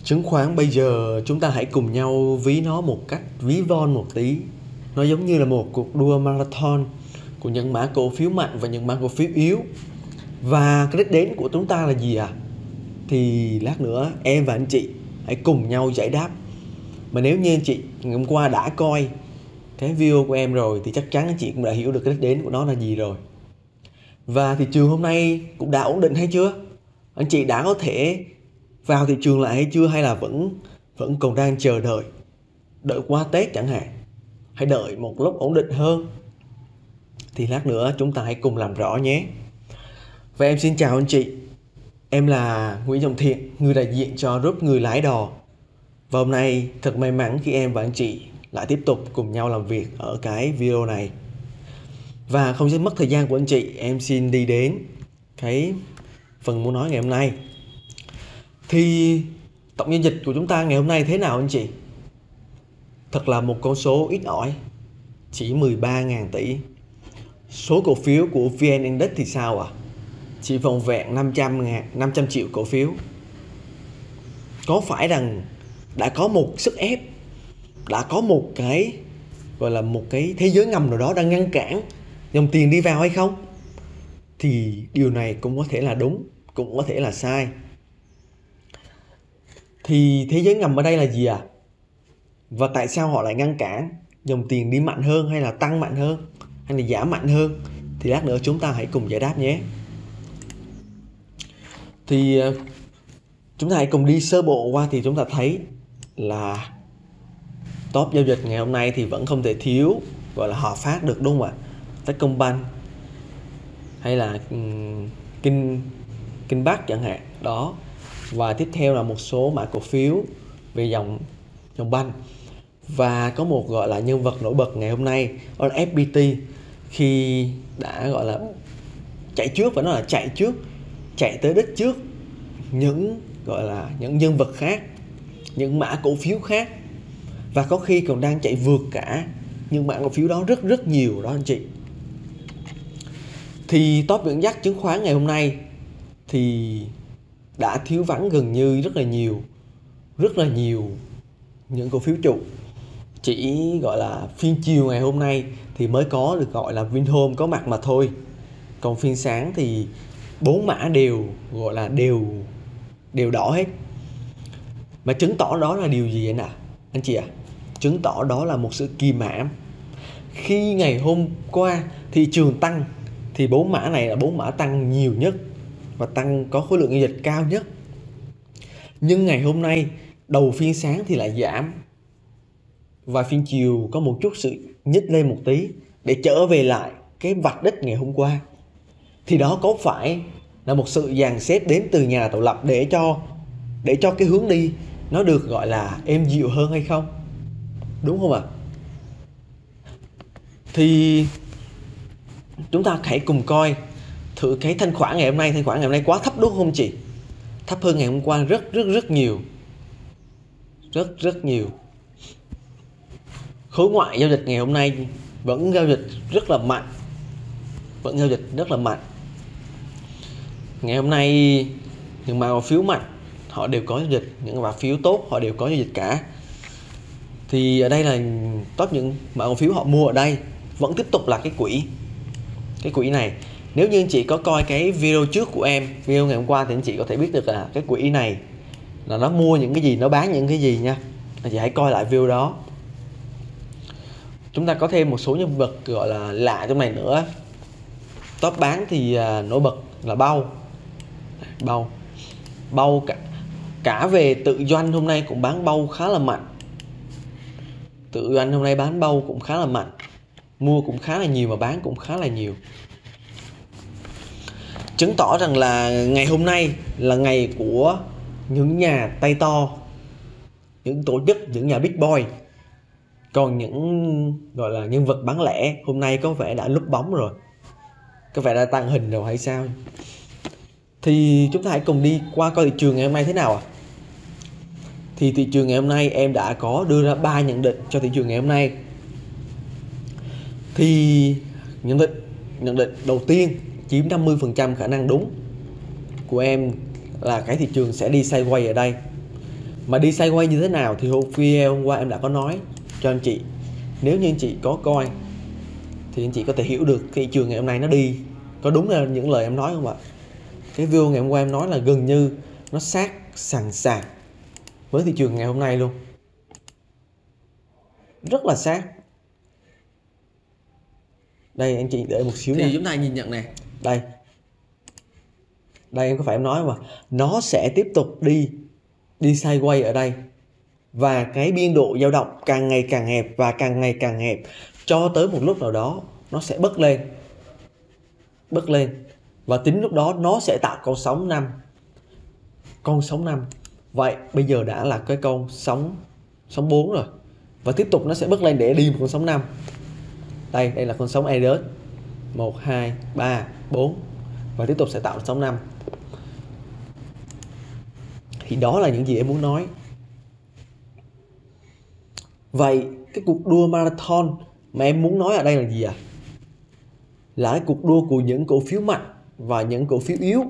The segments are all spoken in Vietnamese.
Chứng khoán bây giờ chúng ta hãy cùng nhau ví nó một cách ví von một tí. Nó giống như là một cuộc đua marathon của những mã cổ phiếu mạnh và những mã cổ phiếu yếu. Và cái đích đến của chúng ta là gì à? Thì lát nữa em và anh chị hãy cùng nhau giải đáp. Mà nếu như anh chị ngày hôm qua đã coi cái video của em rồi thì chắc chắn anh chị cũng đã hiểu được cái đích đến của nó là gì rồi. Và thị trường hôm nay cũng đã ổn định hay chưa? Anh chị đã có thể vào thị trường lại hay chưa, hay là vẫn còn đang chờ đợi qua Tết chẳng hạn, hay đợi một lúc ổn định hơn? Thì lát nữa chúng ta hãy cùng làm rõ nhé. Và em xin chào anh chị. Em là Nguyễn Trọng Thiện, người đại diện cho group Người Lái Đò. Và hôm nay thật may mắn khi em và anh chị lại tiếp tục cùng nhau làm việc ở cái video này. Và không mất thời gian của anh chị, em xin đi đến cái phần muốn nói ngày hôm nay. Thì tổng giao dịch của chúng ta ngày hôm nay thế nào anh chị? Thật là một con số ít ỏi, chỉ 13.000 tỷ. Số cổ phiếu của VN Index thì sao ạ? Chỉ vỏn vẹn 500 triệu cổ phiếu. Có phải rằng đã có một sức ép, đã có một cái gọi là một cái thế giới ngầm nào đó đang ngăn cản dòng tiền đi vào hay không? Thì điều này cũng có thể là đúng, cũng có thể là sai. Thì thế giới ngầm ở đây là gì à? Và tại sao họ lại ngăn cản dòng tiền đi mạnh hơn, hay là tăng mạnh hơn, hay là giảm mạnh hơn? Thì lát nữa chúng ta hãy cùng giải đáp nhé. Thì chúng ta hãy cùng đi sơ bộ qua thì chúng ta thấy là top giao dịch ngày hôm nay thì vẫn không thể thiếu gọi là Hòa Phát được, đúng không ạ? Techcombank hay là Kinh Bắc chẳng hạn đó. Và tiếp theo là một số mã cổ phiếu về dòng banh. Và có một gọi là nhân vật nổi bật ngày hôm nay, đó là FPT, khi đã gọi là chạy trước, và nó là chạy trước, chạy tới đích trước những gọi là những nhân vật khác, những mã cổ phiếu khác, và có khi còn đang chạy vượt cả những mã cổ phiếu đó rất nhiều đó anh chị. Thì top dẫn dắt chứng khoán ngày hôm nay thì đã thiếu vắng gần như rất là nhiều những cổ phiếu trụ. Chỉ gọi là phiên chiều ngày hôm nay thì mới có được gọi là Vinhome có mặt mà thôi. Còn phiên sáng thì 4 mã đều gọi là đều đỏ hết. Mà chứng tỏ đó là điều gì anh chị ạ? Chứng tỏ đó là một sự kìm hãm. Khi ngày hôm qua thị trường tăng thì 4 mã này là 4 mã tăng nhiều nhất và tăng có khối lượng giao dịch cao nhất. Nhưng ngày hôm nay đầu phiên sáng thì lại giảm, và phiên chiều có một chút sự nhích lên một tí để trở về lại cái vạch đích ngày hôm qua. Thì đó có phải là một sự dàn xếp đến từ nhà tạo lập để cho cái hướng đi nó được gọi là êm dịu hơn hay không? Đúng không ạ? Thì chúng ta hãy cùng coi thử cái thanh khoản ngày hôm nay. Thanh khoản ngày hôm nay quá thấp đúng không chị? Thấp hơn ngày hôm qua rất nhiều. Rất nhiều. Khối ngoại giao dịch ngày hôm nay vẫn giao dịch rất là mạnh. Ngày hôm nay những mã cổ phiếu mạnh họ đều có giao dịch, những mã phiếu tốt họ đều có giao dịch cả. Thì ở đây là top những mã cổ phiếu họ mua ở đây vẫn tiếp tục là cái quỹ này. Nếu như anh chị có coi cái video trước của em, video ngày hôm qua, thì anh chị có thể biết được là cái quỹ này là nó mua những cái gì, nó bán những cái gì nha. Anh chị hãy coi lại video đó. Chúng ta có thêm một số nhân vật gọi là lạ trong này nữa. Top bán thì nổi bật là Bau cả về tự doanh hôm nay cũng bán Bau khá là mạnh. Tự doanh hôm nay bán Bau cũng khá là mạnh, mua cũng khá là nhiều mà bán cũng khá là nhiều. Chứng tỏ rằng là ngày hôm nay là ngày của những nhà tay to, những tổ chức, những nhà big boy. Còn những gọi là nhân vật bán lẻ hôm nay có vẻ đã núp bóng rồi, có vẻ đã tăng hình rồi hay sao? Thì chúng ta hãy cùng đi qua coi thị trường ngày hôm nay thế nào ạ. Thì thị trường ngày hôm nay em đã có đưa ra 3 nhận định cho thị trường ngày hôm nay. Thì nhận định đầu tiên chiếm 50% khả năng đúng của em là cái thị trường sẽ đi sideways ở đây. Mà đi sideways như thế nào thì video hôm qua em đã có nói cho anh chị. Nếu như anh chị có coi thì anh chị có thể hiểu được thị trường ngày hôm nay nó đi có đúng là những lời em nói không ạ? Cái video ngày hôm qua em nói là gần như nó sát sàn sàn với thị trường ngày hôm nay luôn, rất là sát. Đây anh chị đợi một xíu nha. Thì chúng ta nhìn nhận này, đây em có phải em nói mà nó sẽ tiếp tục đi sideways ở đây, và cái biên độ dao động càng ngày càng hẹp và càng ngày càng hẹp, cho tới một lúc nào đó nó sẽ bứt lên và tính lúc đó nó sẽ tạo con sóng 5. Vậy bây giờ đã là cái con sóng 4 rồi, và tiếp tục nó sẽ bứt lên để đi một con sóng 5. Đây là con sóng Eros 1 2 3 4 và tiếp tục sẽ tạo sóng 5. Thì đó là những gì em muốn nói. Vậy cái cuộc đua marathon mà em muốn nói ở đây là gì à? Là cái cuộc đua của những cổ phiếu mạnh và những cổ phiếu yếu.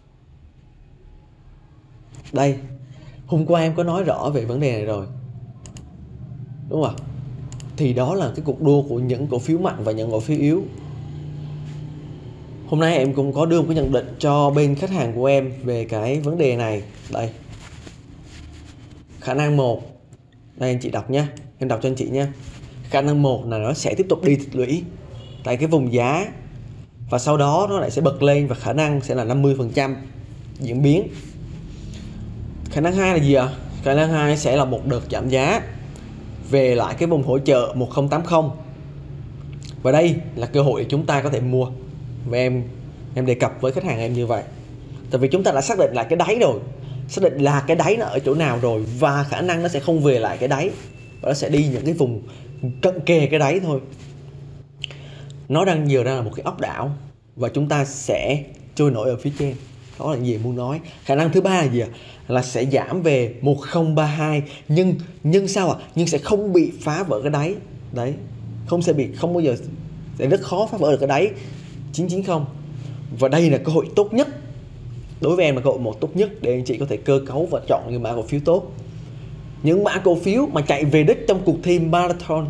Đây, hôm qua em có nói rõ về vấn đề này rồi, đúng không ạ? Thì đó là cái cuộc đua của những cổ phiếu mạnh và những cổ phiếu yếu. Hôm nay em cũng có đưa một cái nhận định cho bên khách hàng của em về cái vấn đề này. Đây, khả năng 1, đây anh chị đọc nhé, em đọc cho anh chị nhé. Khả năng 1 là nó sẽ tiếp tục đi tích lũy tại cái vùng giá, và sau đó nó lại sẽ bật lên, và khả năng sẽ là 50% diễn biến. Khả năng 2 là gì ạ? Khả năng 2 sẽ là một đợt giảm giá về lại cái vùng hỗ trợ 1080, và đây là cơ hội để chúng ta có thể mua. Và em đề cập với khách hàng em như vậy, tại vì chúng ta đã xác định lại cái đáy rồi, xác định là cái đáy nó ở chỗ nào rồi, và khả năng nó sẽ không về lại cái đáy, và nó sẽ đi những cái vùng cận kề cái đáy thôi. Nó đang nhiều ra là một cái ốc đảo, và chúng ta sẽ trôi nổi ở phía trên. Đó là gì muốn nói. Khả năng thứ ba là gì ạ? Là sẽ giảm về 1032, nhưng sao ạ? Nhưng sẽ không bị phá vỡ cái đáy. Đấy, không bao giờ sẽ rất khó phá vỡ được cái đáy 990. Và đây là cơ hội tốt nhất. Đối với em là cơ hội một tốt nhất để anh chị có thể cơ cấu và chọn những mã cổ phiếu tốt. Những mã cổ phiếu mà chạy về đích trong cuộc thi marathon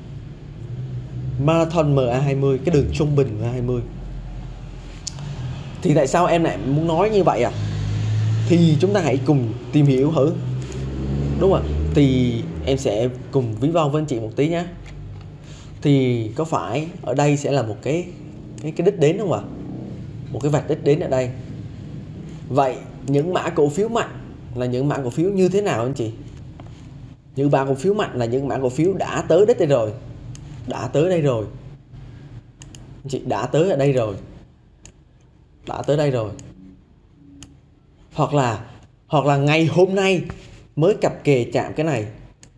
MA20, cái đường trung bình MA20. Thì tại sao em lại muốn nói như vậy à? Thì chúng ta hãy cùng tìm hiểu thử, đúng không ạ? Thì em sẽ cùng ví von với anh chị một tí nhé. Thì có phải ở đây sẽ là một cái đích đến không ạ? Một cái vạch đích đến ở đây. Vậy những mã cổ phiếu mạnh là những mã cổ phiếu như thế nào anh chị? Những mã cổ phiếu mạnh là những mã cổ phiếu đã tới đích đây rồi, đã tới đây rồi anh chị, đã tới ở đây rồi, đã tới đây rồi, hoặc là ngày hôm nay mới cặp kè chạm cái này.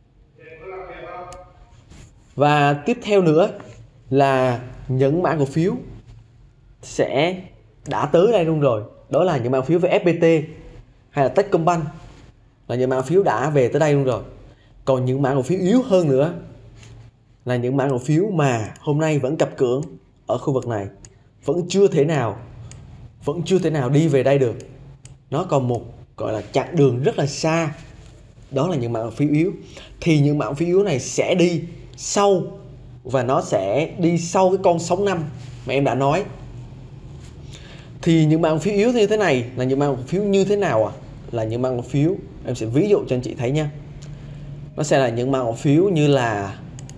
Và tiếp theo nữa là những mã cổ phiếu sẽ đã tới đây luôn rồi, đó là những mã cổ phiếu về FPT hay là Techcombank, là những mã cổ phiếu đã về tới đây luôn rồi. Còn những mã cổ phiếu yếu hơn nữa là những mã cổ phiếu mà hôm nay vẫn cặp cưỡng ở khu vực này, vẫn chưa thể nào đi về đây được. Nó còn một gọi là chặng đường rất là xa. Đó là những mã cổ phiếu yếu. Thì những mã cổ phiếu yếu này sẽ đi sâu, và nó sẽ đi sau cái con sóng 5 mà em đã nói. Thì những mã cổ phiếu yếu như thế này là những mã cổ phiếu như thế nào à? Là những mã cổ phiếu, em sẽ ví dụ cho anh chị thấy nha. Nó sẽ là những mã cổ phiếu như là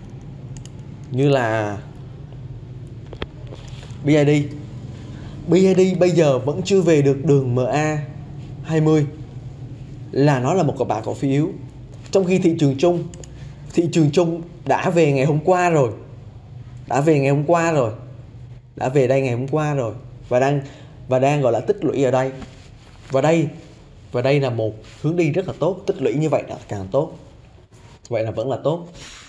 BID. BID bây giờ vẫn chưa về được đường MA20, là nó là một cái mã cổ phiếu yếu. Trong khi thị trường chung đã về ngày hôm qua rồi, đã về đây ngày hôm qua rồi, và đang gọi là tích lũy ở đây. Và đây là một hướng đi rất là tốt, tích lũy như vậy là càng tốt. Vậy là vẫn là tốt.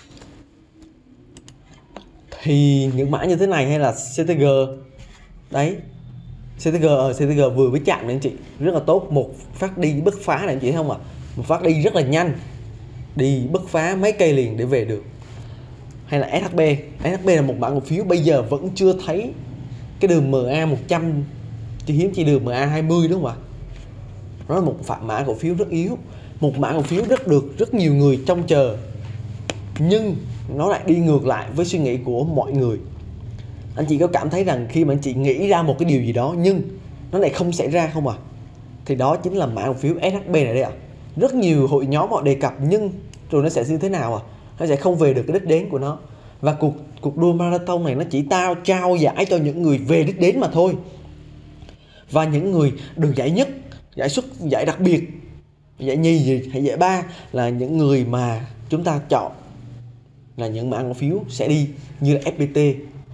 Thì những mã như thế này hay là CTG, đấy, CTG vừa mới chạm đến chị, rất là tốt, một phát đi bứt phá này anh chị thấy không ạ? Một phát đi rất là nhanh, đi bứt phá mấy cây liền để về được. Hay là SHB là một mã cổ phiếu bây giờ vẫn chưa thấy cái đường MA100, chỉ hiếm chỉ đường MA20, đúng không ạ? Nó là một mã cổ phiếu rất yếu, một mã cổ phiếu rất nhiều người trông chờ, nhưng nó lại đi ngược lại với suy nghĩ của mọi người. Anh chị có cảm thấy rằng khi mà anh chị nghĩ ra một cái điều gì đó nhưng nó lại không xảy ra không à? Thì đó chính là mã cổ phiếu SHB này đây ạ. Rất nhiều hội nhóm họ đề cập nhưng rồi nó sẽ như thế nào à? Nó sẽ không về được cái đích đến của nó. Và cuộc đua marathon này nó chỉ trao giải cho những người về đích đến mà thôi. Và những người được giải nhất, giải xuất, giải đặc biệt, giải nhì gì hay giải ba là những người mà chúng ta chọn là những mã cổ phiếu sẽ đi, như là FPT.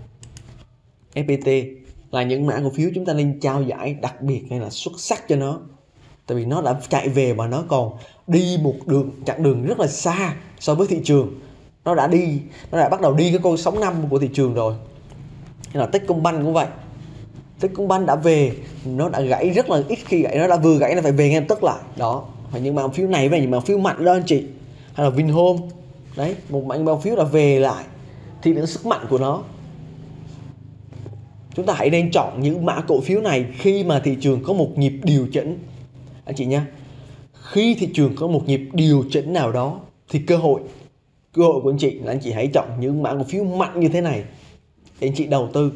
FPT là những mã cổ phiếu chúng ta nên trao giải đặc biệt hay là xuất sắc cho nó. Tại vì nó đã chạy về và nó còn đi một chặng đường rất là xa so với thị trường. Nó đã bắt đầu đi cái con sóng năm của thị trường rồi. Như là Techcombank cũng vậy. Techcombank đã về, nó đã gãy rất là ít khi gãy, nó đã vừa gãy là phải về ngay lập tức lại. Đó, và những mã cổ phiếu này về những mã cổ phiếu mạnh đó anh chị. Hay là Vinhome. Đấy, một mã cổ phiếu đã về lại thì những sức mạnh của nó. Chúng ta hãy nên chọn những mã cổ phiếu này khi mà thị trường có một nhịp điều chỉnh. Anh chị nhé, khi thị trường có một nhịp điều chỉnh nào đó thì cơ hội của anh chị là anh chị hãy chọn những mã cổ phiếu mạnh như thế này để anh chị đầu tư.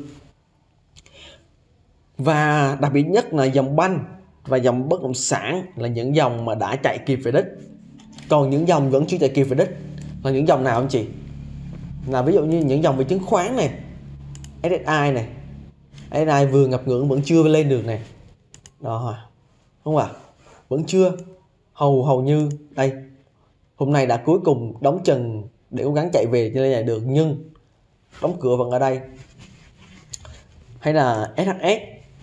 Và đặc biệt nhất là dòng banh và dòng bất động sản là những dòng mà đã chạy kịp về đích. Còn những dòng vẫn chưa chạy kịp về đích là những dòng nào anh chị? Là ví dụ như những dòng về chứng khoán này, SSI này. SSI vừa ngập ngưỡng vẫn chưa lên được này. Đó, không ạ? Vẫn chưa. Hầu như đây. Hôm nay đã cuối cùng đóng trần để cố gắng chạy về cho lên lại được, nhưng đóng cửa vẫn ở đây. Hay là SHS.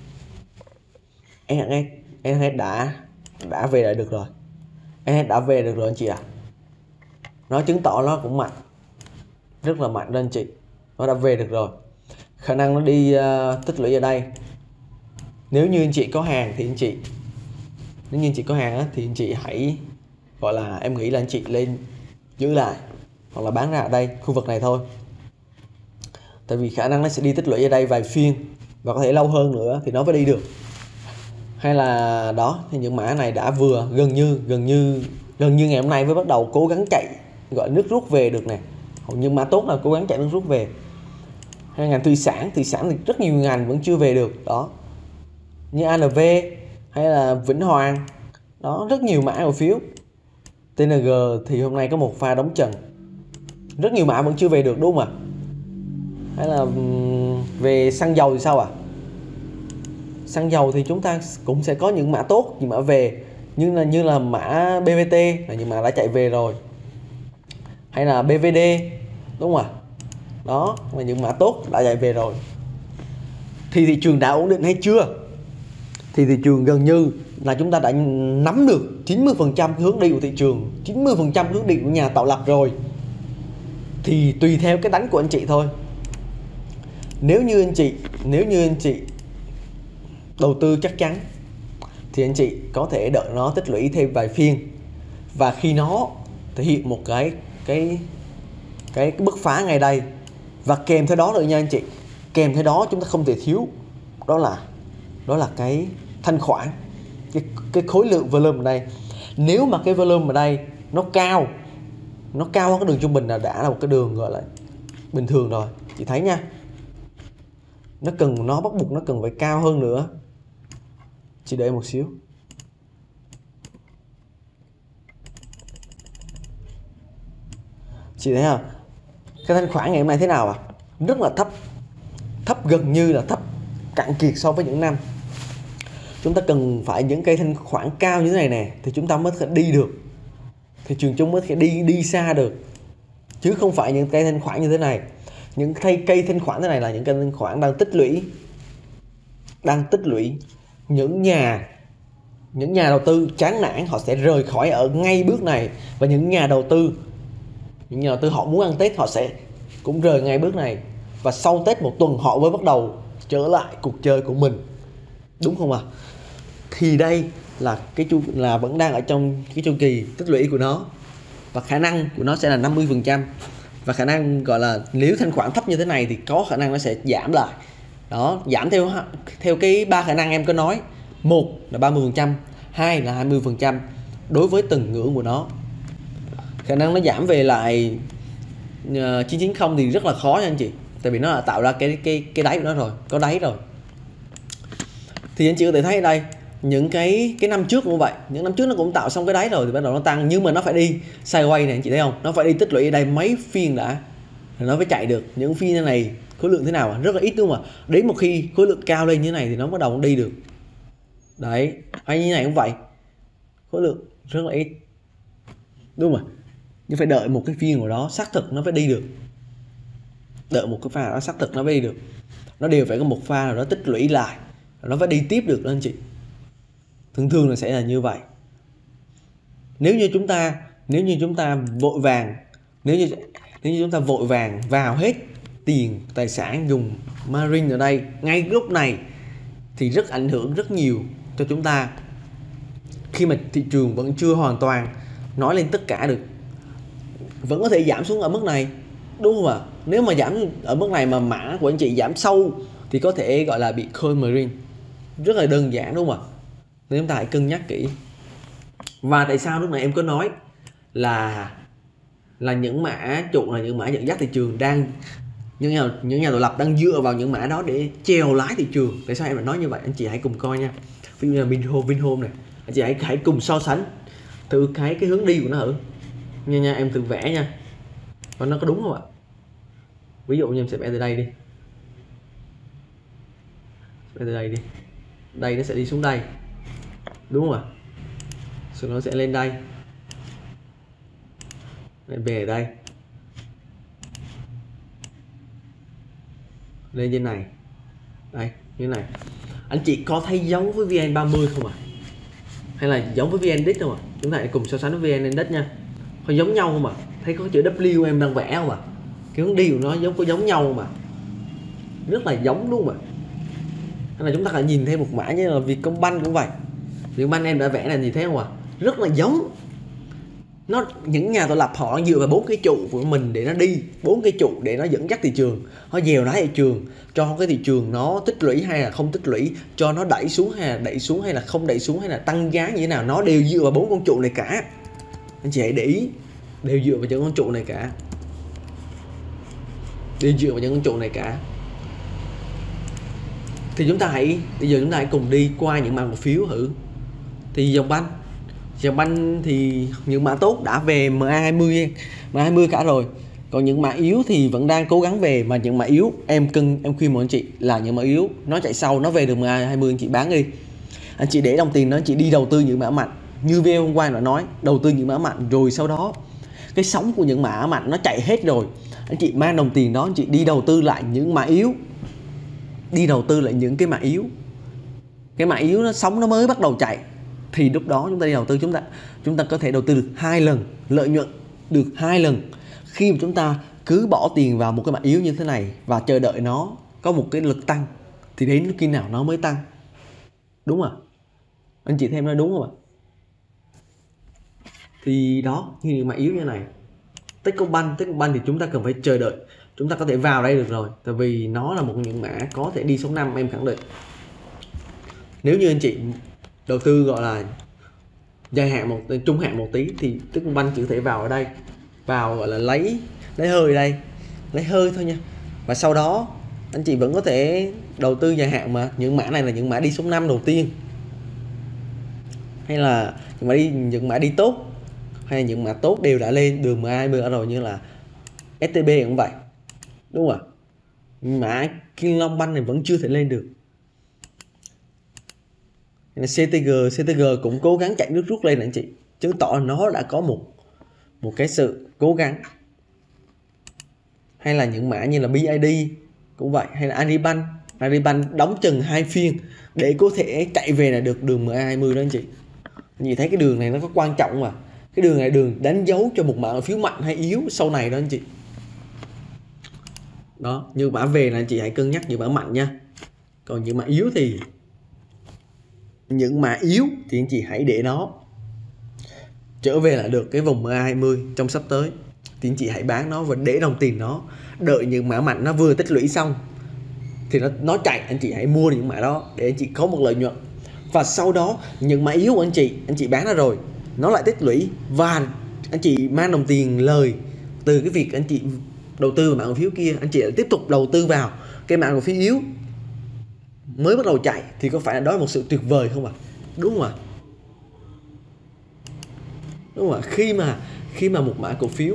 SHS đã về lại được rồi. SHS đã về được rồi anh chị ạ. Nó chứng tỏ nó cũng mạnh, rất là mạnh đó anh chị. Nó đã về được rồi. Khả năng nó đi tích lũy ở đây. Nếu như anh chị có hàng thì anh chị, nếu như anh chị có hàng á, thì anh chị hãy gọi là, em nghĩ là anh chị lên giữ lại hoặc là bán ra ở đây, khu vực này thôi. Tại vì khả năng nó sẽ đi tích lũy ở đây vài phiên và có thể lâu hơn nữa thì nó mới đi được. Hay là đó, thì những mã này đã vừa gần như ngày hôm nay mới bắt đầu cố gắng chạy, gọi nước rút về được nè. Hầu như mã tốt là cố gắng chạy nước rút về. Hay ngành thủy sản thì rất nhiều ngành vẫn chưa về được đó, như ANV hay là Vĩnh Hoàng đó, rất nhiều mã cổ phiếu. TNG thì hôm nay có một pha đóng trần, rất nhiều mã vẫn chưa về được đúng không ạ? Hay là về xăng dầu thì sao ạ? Xăng dầu thì chúng ta cũng sẽ có những mã tốt, những mã về, như là mã BVT là những mã đã chạy về rồi, hay là BVD đúng không ạ? Đó là những mã tốt đã chạy về rồi. Thì thị trường đã ổn định hay chưa? Thì thị trường gần như là chúng ta đã nắm được 90% cái hướng đi của thị trường, 90% hướng đi của nhà tạo lập rồi. Thì tùy theo cái đánh của anh chị thôi. Nếu như anh chị đầu tư chắc chắn thì anh chị có thể đợi nó tích lũy thêm vài phiên, và khi nó thể hiện một cái bứt phá ngay đây, và kèm theo đó nữa nha anh chị, kèm theo đó chúng ta không thể thiếu đó là cái thanh khoản, cái khối lượng volume ở đây. Nếu mà cái volume ở đây nó cao hơn cái đường trung bình là đã là một cái đường gọi là bình thường rồi, chị thấy nha. Nó bắt buộc nó cần phải cao hơn nữa. Chị đợi một xíu. Chị thấy không? Cái thanh khoản ngày hôm nay thế nào ạ? Rất là thấp, gần như là thấp cạn kiệt so với những năm. Chúng ta cần phải những cây thanh khoản cao như thế này nè thì chúng ta mới có thể đi được, thị trường chúng mới có thể đi xa được, chứ không phải những cây thanh khoản như thế này. Những cây thanh khoản thế này là những cây thanh khoản đang tích lũy. Những nhà đầu tư chán nản họ sẽ rời khỏi ở ngay bước này, và những nhà đầu tư họ muốn ăn Tết họ sẽ cũng rời ngay bước này, và sau Tết một tuần họ mới bắt đầu trở lại cuộc chơi của mình, đúng không ạ? Thì đây là vẫn đang ở trong cái chu kỳ tích lũy của nó, và khả năng của nó sẽ là 50%, và khả năng gọi là nếu thanh khoản thấp như thế này thì có khả năng nó sẽ giảm lại. Đó, giảm theo cái ba khả năng em có nói. Một là 30%, hai là 20%, đối với từng ngưỡng của nó. Khả năng nó giảm về lại 990 thì rất là khó nha anh chị, tại vì nó đã tạo ra cái đáy của nó rồi, có đáy rồi. Thì anh chị có thể thấy ở đây những cái năm trước cũng vậy, những năm trước nó cũng tạo xong cái đáy rồi thì bắt đầu nó tăng, nhưng mà nó phải đi sideways này, anh chị thấy không? Nó phải đi tích lũy ở đây mấy phiên đã rồi nó mới chạy được. Những phiên này khối lượng thế nào rất là ít đúng không ạ? Đến một khi khối lượng cao lên như thế này thì nó bắt đầu đi được. Đấy, hay như này cũng vậy, khối lượng rất là ít đúng không ạ? Nhưng phải đợi một cái phiên của đó xác thực nó phải đi được, đợi một cái pha đó xác thực nó mới đi được. Nó đều phải có một pha nào đó tích lũy lại nó phải đi tiếp được đó anh chị. Thường là sẽ là như vậy. Nếu như chúng ta vội vàng, nếu như chúng ta vội vàng vào hết tiền tài sản dùng margin ở đây ngay lúc này thì rất ảnh hưởng rất nhiều cho chúng ta, khi mà thị trường vẫn chưa hoàn toàn nói lên tất cả được. Vẫn có thể giảm xuống ở mức này đúng không ạ? Nếu mà giảm ở mức này mà mã của anh chị giảm sâu thì có thể gọi là bị call margin, rất là đơn giản đúng không ạ? Nên chúng ta hãy cân nhắc kỹ. Và tại sao lúc này em có nói là những mã trụ là những mã dẫn dắt thị trường, đang những nhà tạo lập đang dựa vào những mã đó để chèo lái thị trường. Tại sao em lại nói như vậy? Anh chị hãy cùng coi nha. Ví dụ như là Vinhome này, anh chị hãy cùng so sánh thử cái hướng đi của nó thử nha, em thử vẽ nha, và nó có đúng không ạ? Ví dụ như em sẽ vẽ từ đây đi, đây nó sẽ đi xuống đây đúng không ạ? Rồi nó sẽ lên đây, về đây, lên trên này, đây như này. Anh chị có thấy giống với VN30 không ạ? Hay là giống với VN Index không ạ? Chúng ta hãy cùng so sánh với VN Index nha. Có giống nhau không ạ? Thấy có chữ W em đang vẽ không ạ? Cái hướng đi của nó có giống nhau không ạ? Rất là giống luôn ạ. Hay là chúng ta phải nhìn thêm một mã như là Vietcombank cũng vậy. Vietcombank em đã vẽ là gì thấy không ạ? Rất là giống. Những nhà tạo lập họ dựa vào 4 cái trụ của mình để nó đi, 4 cái trụ để nó dẫn dắt thị trường, nó dèo lái thị trường, cho cái thị trường nó tích lũy hay là không tích lũy, cho nó đẩy xuống hay là không đẩy xuống, hay là tăng giá như thế nào, nó đều dựa vào 4 con trụ này cả. Anh chị hãy để ý, đều dựa vào những con trụ này cả, Thì bây giờ chúng ta hãy cùng đi qua những mã cổ phiếu thử. Thì dòng banh thì những mã tốt đã về MA20 cả rồi, còn những mã yếu thì vẫn đang cố gắng về. Mà những mã yếu em khuyên mọi anh chị là những mã yếu nó chạy sau, nó về được MA20 anh chị bán đi, anh chị để đồng tiền đó, anh chị đi đầu tư những mã mạnh. Như video hôm qua đã nói, đầu tư những mã mạnh rồi sau đó cái sóng của những mã mạnh nó chạy hết rồi, anh chị mang đồng tiền đó anh chị đi đầu tư lại những mã yếu, đi đầu tư lại những cái mã yếu. Cái mã yếu nó sóng nó mới bắt đầu chạy thì lúc đó chúng ta đi đầu tư, chúng ta có thể đầu tư được 2 lần, lợi nhuận được 2 lần khi mà chúng ta cứ bỏ tiền vào một cái mã yếu như thế này và chờ đợi nó có một cái lực tăng, thì đến khi nào nó mới tăng. Đúng à? Anh chị thêm nói đúng không ạ? Thì đó, như những mã yếu như này, Techcombank thì chúng ta cần phải chờ đợi. Chúng ta có thể vào đây được rồi, tại vì nó là một những mã có thể đi số 5 em khẳng định. Nếu như anh chị đầu tư gọi là dài hạn trung hạn một tí thì Techcombank chỉ có thể vào ở đây, vào gọi là lấy hơi đây, lấy hơi thôi nha. Và sau đó anh chị vẫn có thể đầu tư dài hạn, mà những mã này là những mã đi số 5 đầu tiên, hay là những mã đi tốt, hay là những mã tốt đều đã lên đường MA20 ở rồi, như là STB cũng vậy đúng không ạ? Mã Kim Long Bank này vẫn chưa thể lên được. CTG cũng cố gắng chạy nước rút lên anh chị, chứng tỏ nó đã có một cái sự cố gắng. Hay là những mã như là BID cũng vậy, hay là Agribank đóng chừng 2 phiên để có thể chạy về là được đường MA20 đó anh chị. Anh chị thấy cái đường này nó có quan trọng mà. Cái đường này đường đánh dấu cho một mã phiếu mạnh hay yếu sau này đó anh chị. Đó, như mã về là anh chị hãy cân nhắc những mã mạnh nha. Còn những mã yếu thì anh chị hãy để nó trở về là được cái vùng MA20 trong sắp tới, thì anh chị hãy bán nó và để đồng tiền nó, đợi những mã mạnh nó vừa tích lũy xong thì nó chạy, anh chị hãy mua những mã đó để anh chị có một lợi nhuận. Và sau đó những mã yếu của anh chị bán nó rồi nó lại tích lũy, và anh chị mang đồng tiền lời từ cái việc anh chị đầu tư vào mã cổ phiếu kia, anh chị lại tiếp tục đầu tư vào cái mã cổ phiếu yếu mới bắt đầu chạy, thì có phải là đó là một sự tuyệt vời không ạ? Đúng không ạ? Đúng không ạ? Khi mà một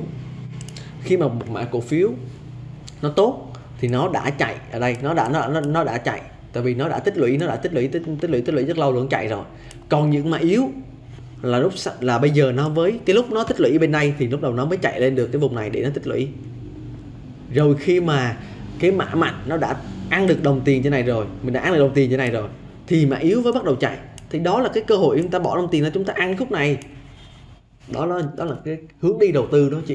mã cổ phiếu nó tốt thì nó đã chạy ở đây, nó đã chạy, tại vì nó đã tích lũy rất lâu rồi, nó chạy rồi. Còn những mã yếu là bây giờ nó với cái lúc nó tích lũy bên đây thì lúc đầu nó mới chạy lên được cái vùng này để nó tích lũy. Rồi khi mà cái mã mạnh nó đã ăn được đồng tiền trên này rồi, mình đã ăn được đồng tiền trên này rồi, thì mã yếu mới bắt đầu chạy. Thì đó là cái cơ hội chúng ta bỏ đồng tiền ra, chúng ta ăn khúc này. Đó là cái hướng đi đầu tư đó chị.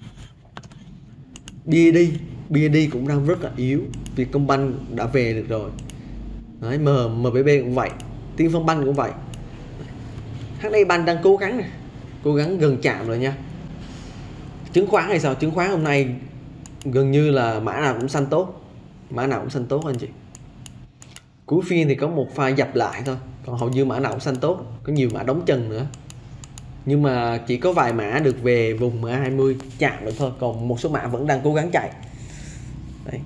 BID cũng đang rất là yếu. Vietcombank đã về được rồi. Đấy, MBB cũng vậy, Tiên Phong Bank cũng vậy. HD Bank đang cố gắng gần chạm rồi nha. Chứng khoán hay sao? Chứng khoán hôm nay gần như là mã nào cũng xanh tốt anh chị. Cuối phiên thì có một pha dập lại thôi, còn hầu như mã nào cũng xanh tốt, có nhiều mã đóng chân nữa. Nhưng mà chỉ có vài mã được về vùng MA20 chạm được thôi, còn một số mã vẫn đang cố gắng chạy. Đấy.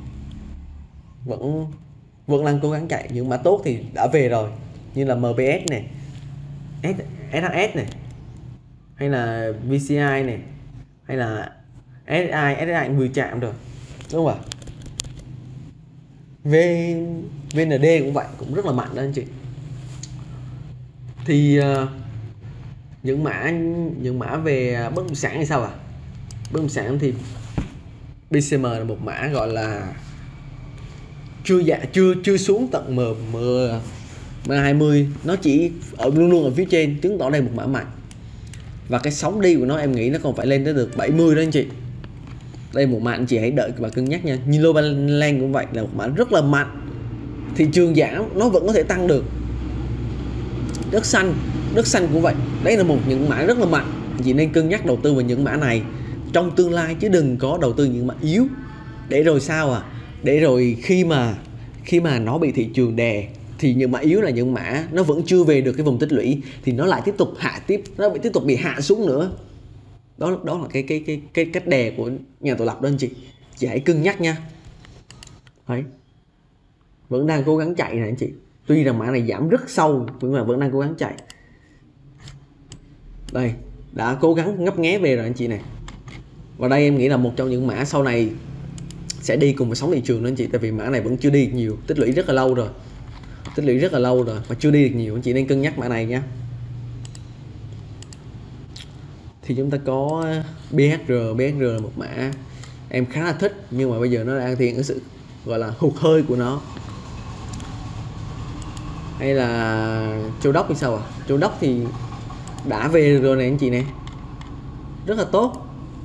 Vẫn đang cố gắng chạy. Những mã tốt thì đã về rồi, như là MBS này, SHS này, hay là VCI này, hay là SSI 10 chạm rồi, đúng không ạ? VND cũng vậy, cũng rất là mạnh đó anh chị. Thì những mã về bất động sản hay sao ạ? Bất động sản thì BCM là một mã gọi là chưa xuống tận M20, nó chỉ luôn ở phía trên, chứng tỏ đây một mã mạnh. Và cái sóng đi của nó em nghĩ nó còn phải lên tới được 70 đó anh chị. Đây một mã anh chị hãy đợi và cân nhắc nha. Như Novaland cũng vậy, là một mã rất là mạnh. Thị trường giảm nó vẫn có thể tăng được. Đất xanh cũng vậy. Đấy là những mã rất là mạnh. Anh chị nên cân nhắc đầu tư vào những mã này trong tương lai, chứ đừng có đầu tư những mã yếu. Để rồi sao à? Để rồi khi mà nó bị thị trường đè, thì những mã yếu là những mã nó vẫn chưa về được cái vùng tích lũy, thì nó lại tiếp tục bị hạ xuống nữa. Đó là cái cách đè của nhà tổ lập đó anh chị. Chị hãy cân nhắc nha. Đấy. Vẫn đang cố gắng chạy này anh chị. Tuy rằng mã này giảm rất sâu nhưng mà vẫn đang cố gắng chạy. Đây, đã cố gắng ngấp nghé về rồi anh chị này. Và đây em nghĩ là một trong những mã sau này sẽ đi cùng với sóng thị trường đó anh chị. Tại vì mã này vẫn chưa đi được nhiều, tích lũy rất là lâu rồi. Và chưa đi được nhiều, anh chị nên cân nhắc mã này nha. Thì chúng ta có BHR là một mã em khá là thích, nhưng mà bây giờ nó đang thể hiện cái sự gọi là hụt hơi của nó. Hay là Châu Đốc thì sao ạ? Châu Đốc thì đã về rồi này anh chị này, rất là tốt.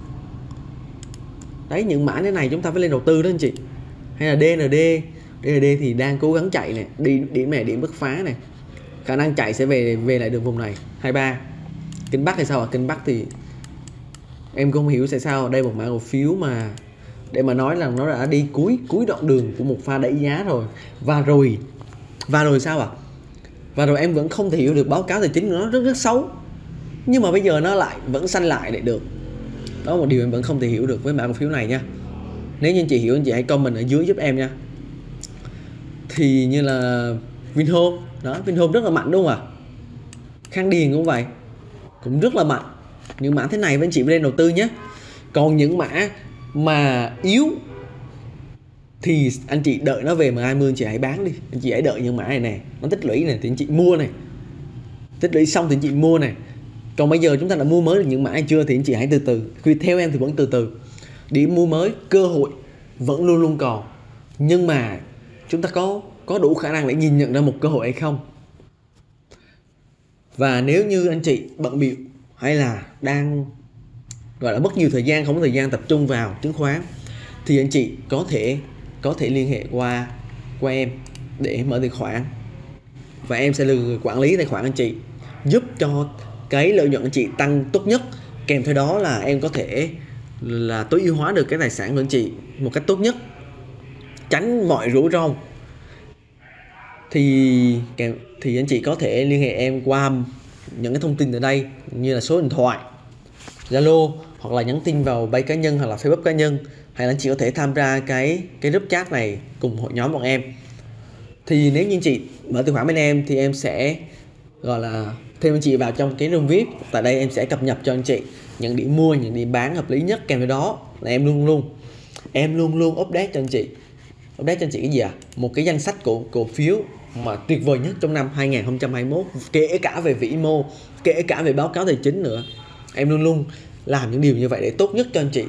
Đấy, những mã thế này chúng ta phải lên đầu tư đó anh chị. Hay là DND thì đang cố gắng chạy này, điểm này điểm bứt phá này, khả năng chạy sẽ về lại được vùng này 23. Kinh Bắc thì sao ạ? Kinh Bắc thì em không hiểu tại sao đây một mã cổ phiếu mà để mà nói là nó đã đi cuối đoạn đường của một pha đẩy giá rồi. Và rồi sao ạ? Và rồi em vẫn không thể hiểu được báo cáo tài chính của nó rất xấu, nhưng mà bây giờ nó lại vẫn xanh lại lại được. Đó là một điều em vẫn không thể hiểu được với mã cổ phiếu này nha. Nếu như anh chị hiểu, anh chị hãy comment ở dưới giúp em nha. Thì như là Vinhome đó, Vinhome rất là mạnh đúng không ạ? Khang Điền cũng vậy, cũng rất là mạnh. Những mã thế này với anh chị lên đầu tư nhé. Còn những mã mà yếu thì anh chị đợi nó về M20 anh chị hãy bán đi. Anh chị hãy đợi những mã này nè, nó tích lũy này thì anh chị mua này. Tích lũy xong thì anh chị mua này. Còn bây giờ chúng ta đã mua mới được những mã hay chưa thì anh chị hãy từ từ. Vì theo em thì vẫn từ từ. Điểm mua mới, cơ hội vẫn luôn luôn còn. Nhưng mà chúng ta có đủ khả năng để nhìn nhận ra một cơ hội hay không? Và nếu như anh chị bận bịu hay là đang gọi là mất nhiều thời gian, không có thời gian tập trung vào chứng khoán, thì anh chị có thể liên hệ qua em để mở tài khoản, và em sẽ là người quản lý tài khoản anh chị, giúp cho cái lợi nhuận anh chị tăng tốt nhất. Kèm theo đó là em có thể là tối ưu hóa được cái tài sản của anh chị một cách tốt nhất, tránh mọi rủi ro. Thì anh chị có thể liên hệ em qua những cái thông tin ở đây như là số điện thoại, Zalo, hoặc là nhắn tin vào bay cá nhân hoặc là Facebook cá nhân, hay là anh chị có thể tham gia cái group chat này cùng hội nhóm bọn em. Thì nếu như anh chị mở tài khoản bên em thì em sẽ gọi là thêm anh chị vào trong cái room VIP. Tại đây em sẽ cập nhật cho anh chị những điểm mua, những điểm bán hợp lý nhất. Kèm với đó là em luôn luôn update cho anh chị. Update cho anh chị cái gì ạ? Một cái danh sách cổ phiếu mà tuyệt vời nhất trong năm 2021, kể cả về vĩ mô, kể cả về báo cáo tài chính nữa. Em luôn luôn làm những điều như vậy để tốt nhất cho anh chị.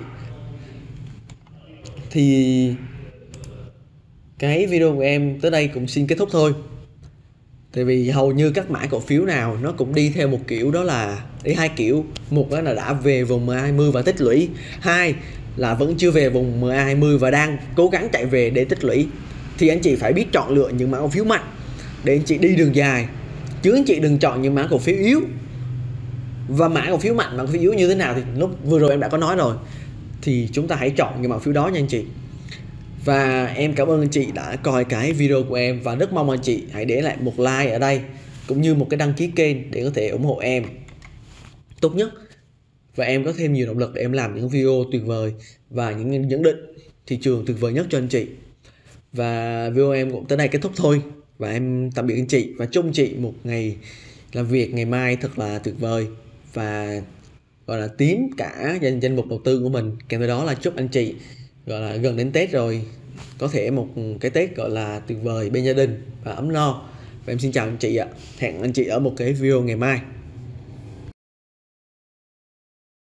Thì cái video của em tới đây cũng xin kết thúc thôi. Tại vì hầu như các mã cổ phiếu nào nó cũng đi theo một kiểu, đó là đi hai kiểu. Một đó là đã về vùng MA20 và tích lũy, hai là vẫn chưa về vùng MA20 và đang cố gắng chạy về để tích lũy. Thì anh chị phải biết chọn lựa những mã cổ phiếu mạnh để anh chị đi đường dài, chứ anh chị đừng chọn những mã cổ phiếu yếu. Và mã cổ phiếu mạnh, mã cổ phiếu yếu như thế nào thì lúc vừa rồi em đã có nói rồi. Thì chúng ta hãy chọn những mã cổ phiếu đó nha anh chị. Và em cảm ơn anh chị đã coi cái video của em, và rất mong anh chị hãy để lại một like ở đây cũng như một cái đăng ký kênh để có thể ủng hộ em tốt nhất, và em có thêm nhiều động lực để em làm những video tuyệt vời và những nhận định thị trường tuyệt vời nhất cho anh chị. Và video em cũng tới đây kết thúc thôi, và em tạm biệt anh chị và chúc anh chị một ngày làm việc ngày mai thật là tuyệt vời và gọi là tiến cả danh mục đầu tư của mình. Kèm theo đó là chúc anh chị gọi là gần đến Tết rồi có thể một cái Tết gọi là tuyệt vời bên gia đình và ấm no. Và em xin chào anh chị ạ. Hẹn anh chị ở một cái video ngày mai.